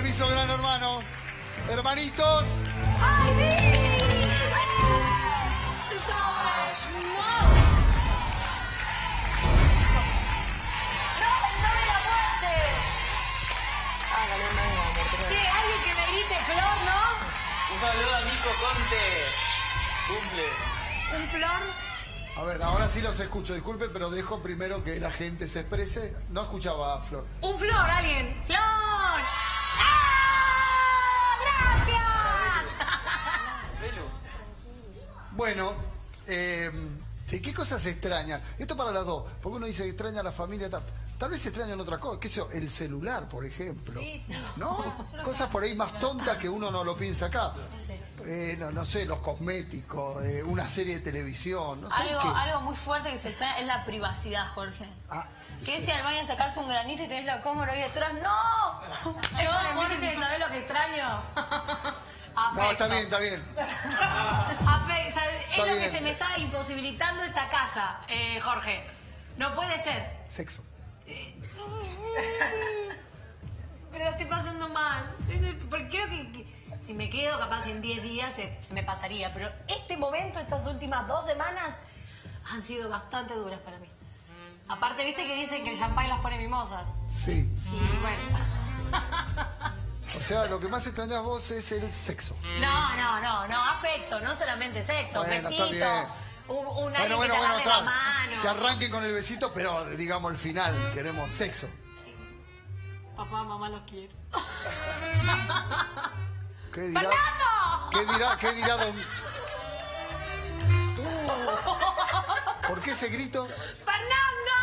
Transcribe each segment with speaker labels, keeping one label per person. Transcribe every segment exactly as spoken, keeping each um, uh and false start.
Speaker 1: Permiso, Gran Hermano. Hermanitos.
Speaker 2: ¡Ay, sí! ¡El sobre! ¡No! ¡No, el sobre de la muerte! Hágale una de la muerte. Che, alguien que me grite Flor, ¿no?
Speaker 3: Un saludo a Nico Conte. Cumple.
Speaker 2: ¿Un Flor?
Speaker 1: A ver, ahora sí los escucho. Disculpen, pero dejo primero que la gente se exprese. No escuchaba a Flor.
Speaker 2: ¡Un Flor, alguien! ¡Flor! ¡Ah! ¡Gracias!
Speaker 1: Bueno, eh, ¿qué cosas extrañan? Esto para las dos, porque uno dice que extraña a la familia, tal, tal vez extrañan otra cosa, qué sé yo, el celular, por ejemplo.
Speaker 2: Sí, sí.
Speaker 1: ¿No? Cosas por ahí más tontas que uno no lo piensa acá. Eh, no, no sé, los cosméticos, eh, una serie de televisión, no sé
Speaker 4: Algo,
Speaker 1: qué.
Speaker 4: algo muy fuerte que se extraña es la privacidad, Jorge.
Speaker 1: Ah,
Speaker 4: ¿Qué si al baño sacarte un granito y tenés la cámara ahí detrás? ¡No!
Speaker 2: Yo, Jorge, ¿sabés lo que extraño? Afecto.
Speaker 1: no, está bien, está bien.
Speaker 2: Afe- ¿sabes? Es
Speaker 1: Está
Speaker 2: lo
Speaker 1: bien.
Speaker 2: que se me está imposibilitando esta casa, eh, Jorge. No puede ser.
Speaker 1: Sexo.
Speaker 2: Pero estoy pasando mal. Es el- Porque creo que, que si me quedo, capaz que en diez días se, se me pasaría. Pero este momento, estas últimas dos semanas, han sido bastante duras para mí. Aparte, viste que dicen que el champán las pone mimosas.
Speaker 1: Sí.
Speaker 2: Y bueno.
Speaker 1: O sea, lo que más extrañas vos es el sexo.
Speaker 2: No, no, no, no. Afecto, no solamente sexo.
Speaker 1: Bueno, está
Speaker 2: besito.
Speaker 1: bien.
Speaker 2: Un, un
Speaker 1: Bueno,
Speaker 2: alguien
Speaker 1: bueno,
Speaker 2: que te
Speaker 1: bueno,
Speaker 2: agarre la
Speaker 1: está.
Speaker 2: mano.
Speaker 1: Que arranquen con el besito, pero digamos el final, queremos sexo.
Speaker 2: Papá, mamá los quiero.
Speaker 1: ¿Qué dirá?
Speaker 2: ¡Fernando!
Speaker 1: ¿Qué dirá, qué dirá don... Uh, ¿por qué ese grito?
Speaker 2: ¡Fernando!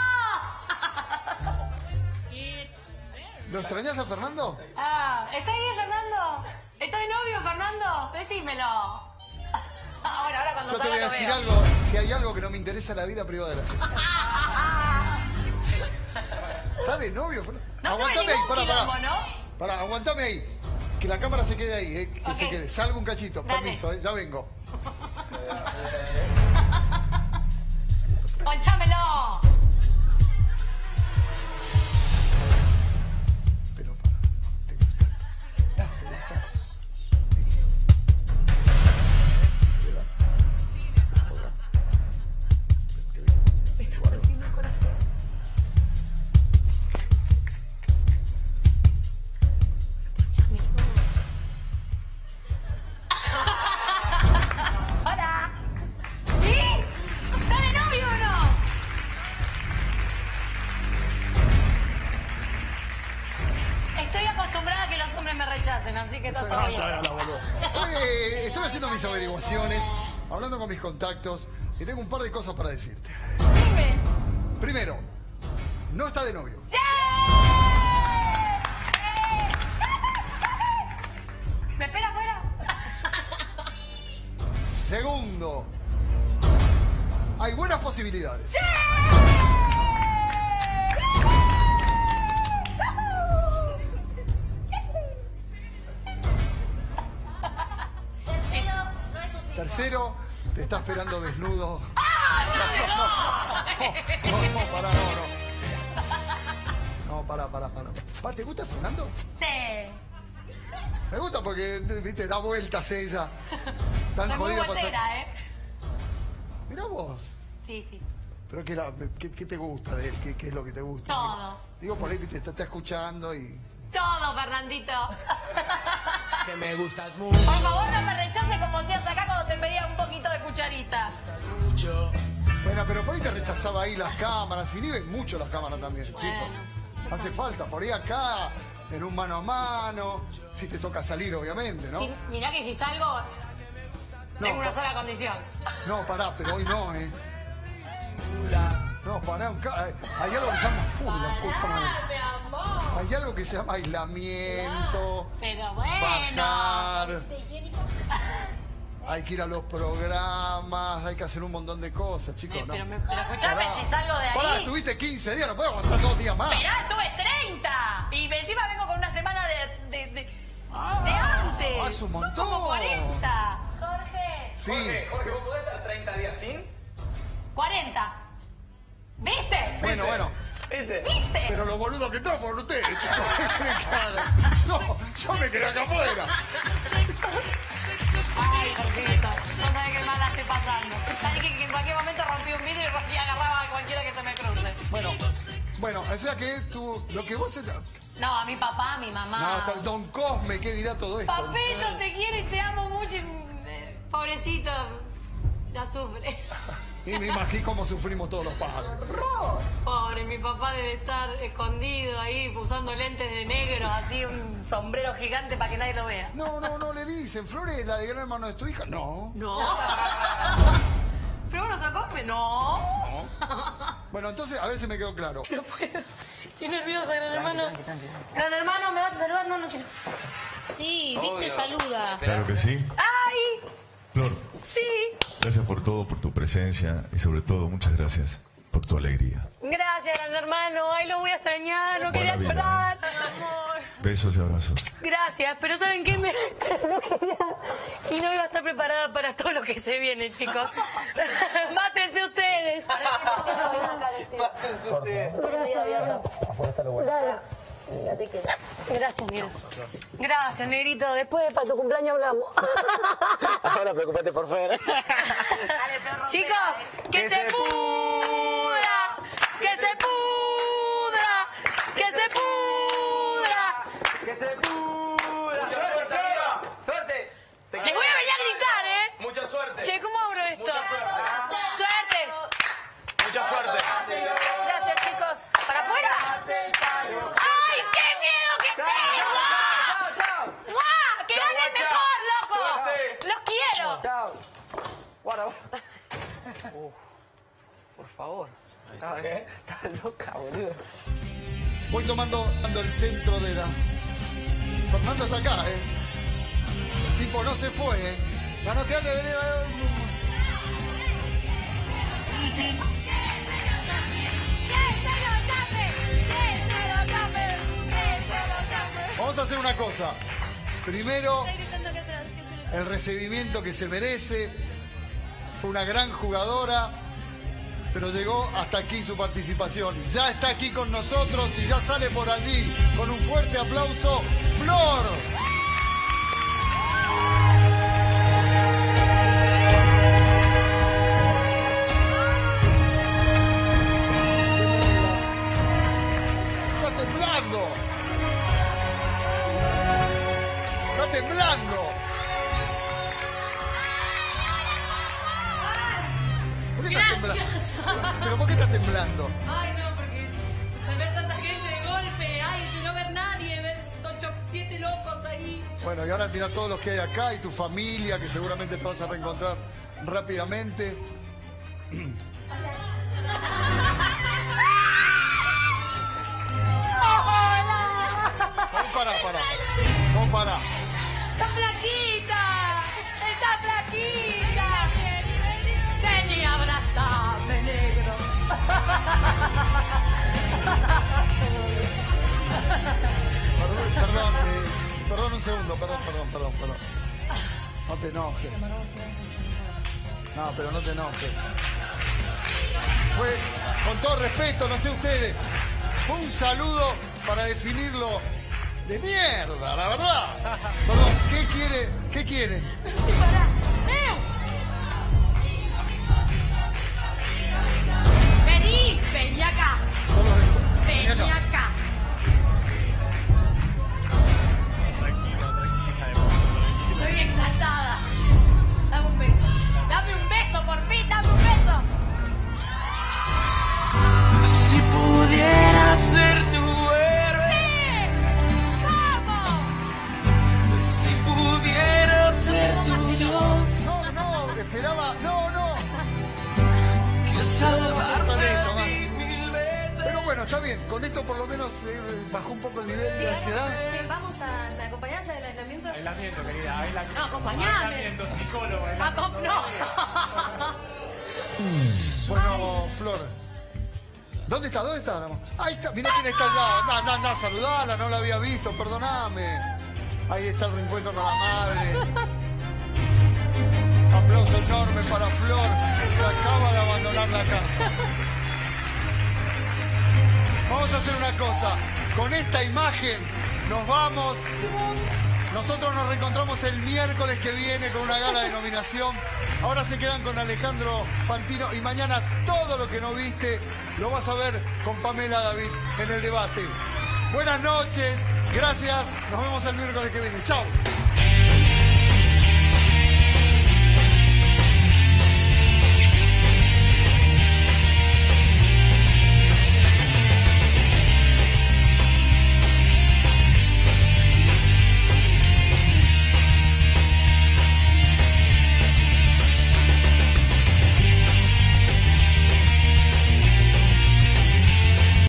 Speaker 1: ¿Lo extrañás a Fernando?
Speaker 2: Ah, ¿está ahí, Fernando? ¿Está de novio, Fernando? Decímelo. Ahora, ahora cuando
Speaker 1: Yo te
Speaker 2: salga
Speaker 1: voy a
Speaker 2: lo
Speaker 1: decir
Speaker 2: veo.
Speaker 1: algo. Si hay algo que no me interesa en la vida privada de la gente. ¿Está de novio, Fernando?
Speaker 2: No tuve
Speaker 1: Aguantame ahí,
Speaker 2: ningún
Speaker 1: pará,
Speaker 2: quilombo,
Speaker 1: pará.
Speaker 2: ¿no?
Speaker 1: Pará, aguantame ahí. Que la cámara se quede ahí, eh, que
Speaker 2: Ok.
Speaker 1: se quede. Salgo un cachito,
Speaker 2: Dale.
Speaker 1: permiso, eh, ya vengo.
Speaker 2: ¡Ponchámelo!
Speaker 1: Pero para, ¿te gusta? ¿Te gusta?
Speaker 2: ¡Hola! ¿Sí? ¿Está de novio o no? Estoy acostumbrada a que los hombres me rechacen, así que está todo
Speaker 1: Ah,
Speaker 2: bien.
Speaker 1: está, la boludo. Oye, estuve haciendo mis averiguaciones, hablando con mis contactos, y tengo un par de cosas para decirte.
Speaker 2: Dime.
Speaker 1: Primero, no está de novio.
Speaker 2: ¿Me espera afuera?
Speaker 1: Segundo, hay buenas posibilidades.
Speaker 2: Tercero, no es un
Speaker 1: Tercero, te está esperando desnudo. No, no, pará, no, no. No, pará, pará, pará. Pa, ¿te gusta Fernando?
Speaker 2: Sí.
Speaker 1: Me gusta porque, viste, da vueltas ella. Tan
Speaker 2: Soy muy
Speaker 1: jodida para ser-
Speaker 2: voltera, ¿eh?
Speaker 1: Mirá vos.
Speaker 2: Sí, sí.
Speaker 1: Pero ¿qué, era- qué, qué te gusta de él? ¿Qué, qué es lo que te gusta?
Speaker 2: Todo.
Speaker 1: Digo, por ahí te está, está escuchando y...
Speaker 2: Todo, Fernandito.
Speaker 3: Que me gustas mucho.
Speaker 2: Por favor, no me rechaces como hacías acá cuando te pedía un poquito de cucharita.
Speaker 3: Mucho.
Speaker 1: Bueno, pero por ahí te rechazaba ahí las cámaras. Inhiben mucho las cámaras también, chicos.
Speaker 2: Bueno.
Speaker 1: Hace falta. Por ahí acá, en un mano a mano. Si te toca salir, obviamente, ¿no?
Speaker 2: Sí, mirá que si salgo, tengo una
Speaker 1: pa-
Speaker 2: sola condición.
Speaker 1: No, pará, pero hoy no, ¿eh? No, pará. un ca- Hay algo que se llama... Uy, la puta madre.
Speaker 2: mi amor.
Speaker 1: Hay algo que se llama aislamiento.
Speaker 2: Pero bueno.
Speaker 1: Bajar. Hay que ir a los programas, hay que hacer un montón de cosas, chicos.
Speaker 2: Eh,
Speaker 1: ¿no?
Speaker 2: pero, me- pero escuchame,
Speaker 1: Pará.
Speaker 2: si salgo de
Speaker 1: Pará,
Speaker 2: ahí.
Speaker 1: estuviste quince días, no puedo aguantar dos días más.
Speaker 2: Esperá, estuve treinta. Y encima vengo con una semana de, de, de,
Speaker 1: Ah,
Speaker 2: de antes.
Speaker 1: es un
Speaker 2: Son
Speaker 1: montón.
Speaker 2: como cuarenta. Jorge.
Speaker 1: Sí.
Speaker 3: Jorge, Jorge, ¿vos podés estar treinta días sin?
Speaker 2: cuarenta. ¿Viste?
Speaker 1: Bueno, bueno.
Speaker 3: ¿Viste?
Speaker 2: ¿Viste?
Speaker 1: Pero los boludos que todos fueron ustedes, chicos. No, yo me quedé acá afuera.
Speaker 2: Ay, Jorgito, no sabes qué mal la estoy pasando. Ya dije que en cualquier momento rompí un vidrio y rompí, agarraba a cualquiera que se me cruce.
Speaker 1: Bueno, bueno, o sea que tú, lo que vos...
Speaker 2: No, a mi papá, a mi mamá.
Speaker 1: No, hasta el Don Cosme, ¿qué dirá todo esto?
Speaker 2: Papito, te quiero y te amo mucho. Y, eh, pobrecito, ya sufre.
Speaker 1: Y me imagino cómo sufrimos todos los padres.
Speaker 2: Pobre, mi papá debe estar escondido ahí usando lentes de negro, así un sombrero gigante para que nadie lo vea.
Speaker 1: No, no, no le dicen, Flores, la de Gran Hermano de tu hija. No.
Speaker 2: No. ¿Pero vos no se come? No.
Speaker 1: Bueno, entonces, a ver si me quedó claro.
Speaker 2: No puedo. Estoy nerviosa, gran hermano. Gran hermano, ¿me vas a saludar? No, no quiero. Sí, viste, saluda.
Speaker 5: Claro que sí.
Speaker 2: ¡Ay!
Speaker 5: Flor,
Speaker 2: Sí.
Speaker 5: gracias por todo, por tu presencia y sobre todo muchas gracias por tu alegría.
Speaker 2: Gracias, gran hermano. Ay, lo voy a extrañar. No quería
Speaker 5: Buena vida,
Speaker 2: llorar. Amor.
Speaker 5: Besos y abrazos.
Speaker 2: Gracias, pero ¿saben qué? Me... no quería... Y no iba a estar preparada para todo lo que se viene, chicos. Mátense ustedes.
Speaker 3: Mátense ustedes.
Speaker 2: Gracias, negro. Gracias, negrito. Después, para tu cumpleaños hablamos.
Speaker 3: Ahora preocupate por Fer.
Speaker 2: Chicos, que, se pudra, que se pudra, que se pudra.
Speaker 3: ¡Que se pudra! ¡Suerte! ¡Suerte! Te
Speaker 2: Les voy a venir a gritar, ¿eh?
Speaker 3: Mucha suerte.
Speaker 2: Che, ¿cómo abro esto?
Speaker 3: Mucha suerte.
Speaker 2: ¡Suerte!
Speaker 3: Mucha suerte.
Speaker 2: Gracias, chicos. ¿Para afuera? ¡Ay, qué miedo que tengo!
Speaker 3: Chao, chao.
Speaker 2: ¡Guau! ¡Que gane el mejor, loco!
Speaker 3: Suerte.
Speaker 2: ¡Los quiero!
Speaker 3: Chao. Guarda. Uf, por favor. Estaba, estaba loca, boludo.
Speaker 1: Voy tomando, tomando el centro de la... Fernando está acá, ¿eh? El tipo no se fue, ¿eh? No, no, quédate, vení, vení. Vamos a hacer una cosa. Primero, el recibimiento que se merece. Fue una gran jugadora, pero llegó hasta aquí su participación. Ya está aquí con nosotros y ya sale por allí con un fuerte aplauso, Flor. Está temblando. Está temblando. ¿Por qué estás temblando? ¿Pero por qué estás temblando?
Speaker 2: Ay, no, porque es- de ver tanta gente de golpe, ay, de no ver nadie, ver ocho, siete locos ahí.
Speaker 1: Bueno, y ahora mira todos los que hay acá y tu familia, que seguramente te vas a reencontrar rápidamente. Vamos para, para. Vamos para.
Speaker 2: ¡Está flaquita! ¡Está flaquita! ¡Ven y abrazame, negro!
Speaker 1: Perdón, perdón, eh, perdón un segundo, perdón, perdón, perdón, perdón. No te enojes. No, pero no te enojes. Fue, con todo respeto, no sé ustedes, fue un saludo para definirlo de mierda, la verdad. Perdón, ¿qué quiere? ¿Qué quieren?
Speaker 2: Sí, pará. ¡Eh! Vení, vení acá. Vení acá. Estoy exaltada. Dame un beso. Dame un beso, por fin, dame un beso.
Speaker 3: Si pudiera ser tu héroe,
Speaker 2: ¡Sí! ¡Vamos!
Speaker 3: si pudiera ser tu Dios,
Speaker 1: No, no, esperaba, no, no.
Speaker 3: que salvarme
Speaker 1: Fortaleza,
Speaker 3: a
Speaker 1: va.
Speaker 3: ti mil veces.
Speaker 1: Pero bueno, está bien, con esto por lo menos eh, bajó un poco el nivel de ansiedad.
Speaker 2: Che, vamos a ¿me acompañás al aislamiento.
Speaker 6: Aislamiento, querida, aislamiento.
Speaker 2: No, acompañame.
Speaker 6: Aislamiento, psicólogo.
Speaker 2: Acom- no.
Speaker 1: Bueno, Flor. ¿Dónde está? ¿Dónde está? Ahí está, mira quién está allá. Anda, anda, anda, saludala, no la había visto, perdóname. Ahí está el reencuentro con la madre. Aplauso enorme para Flor, que acaba de abandonar la casa. Vamos a hacer una cosa. Con esta imagen nos vamos. Nosotros nos reencontramos el miércoles que viene con una gala de nominación. Ahora se quedan con Alejandro Fantino y mañana todo lo que no viste lo vas a ver con Pamela David en el debate. Buenas noches, gracias. Nos vemos el miércoles que viene. Chao.